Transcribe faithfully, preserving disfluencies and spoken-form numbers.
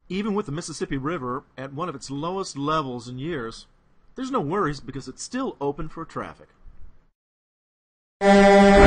Even with the Mississippi River at one of its lowest levels in years, there's no worries because it's still open for traffic.